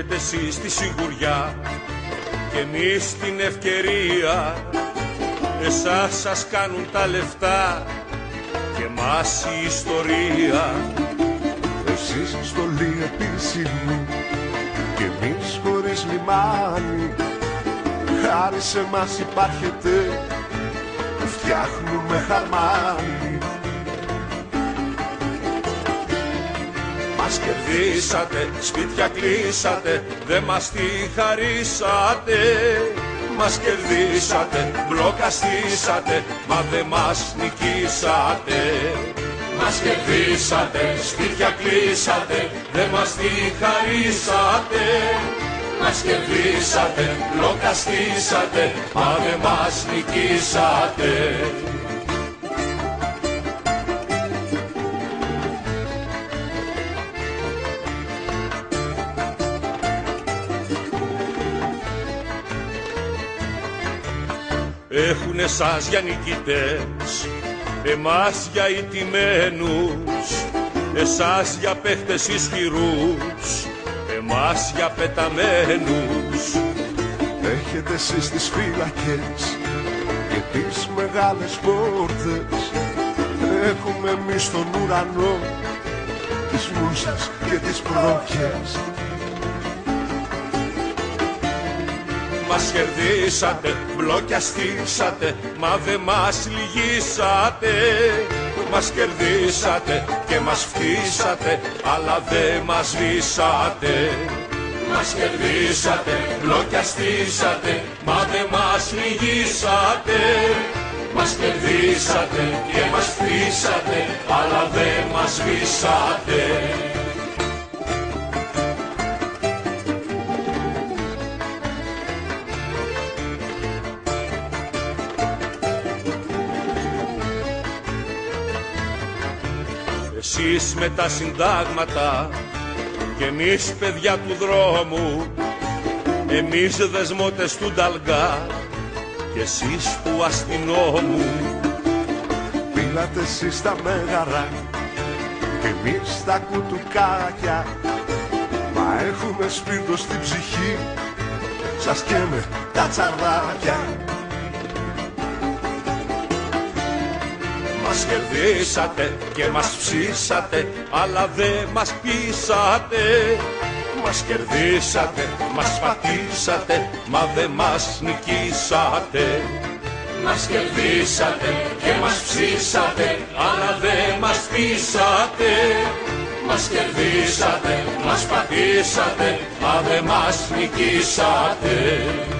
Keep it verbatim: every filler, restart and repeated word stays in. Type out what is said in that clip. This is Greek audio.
έχετε εσείς τη σιγουριά και εμείς την ευκαιρία. Εσάς σας κάνουν τα λεφτά και εμάς η ιστορία. Εσείς στολή επίσημη και εμείς χωρίς λιμάνι. Χάρη σε μας υπάρχετε, φτιάχνουμε χαρμάνι. Μας κερδίσατε, σπίτια κλείσατε, δε μας τη χαρίσατε. Μας κερδίσατε, μπλόκα στήσατε, μα δε μας νικήσατε. Μας κερδίσατε, σπίτια κλείσατε, δε μας τη χαρίσατε. Μας κερδίσατε, μπλόκα στήσατε, μα δε μας νικήσατε. Έχουνε εσάς για νικητές, εμάς για ηττημένους, εσάς για παίχτες ισχυρούς, εμάς για πεταμένους. Έχετε εσείς τις φύλακες και τις μεγάλες πόρτες. Έχουμε εμείς τον ουρανό, τις μουσες και τις πρόκες. Μας κερδίσατε, μπλόκια στήσατε, μα δε μας λυγίσατε. Μας κερδίσατε και μας φτύσατε, αλλά δε μας σβήσατε. Μας κερδίσατε, μπλόκια στήσατε, μα δε μας λυγίσατε. Μας κερδίσατε και μας φτύσατε, αλλά δε μας σβήσατε. Εσείς με τα συντάγματα και εμείς παιδιά του δρόμου, εμείς δεσμότες του Νταλγκά και εσείς του αστυνόμου. Πήλατε εσείς τα μέγαρα και εμείς τα κουτουκάκια, μα έχουμε σπίρτο στην ψυχή, σας καίμε τα τσαρδάκια. Μας κερδίσατε και μας ψήσατε, αλλά δε μας πείσατε. Μας κερδίσατε, μας πατήσατε, μα δε μας νικήσατε. Μας κερδίσατε και μας ψήσατε, αλλά δε μας πείσατε. Μας κερδίσατε, μας πατήσατε, μα δε μας νικήσατε.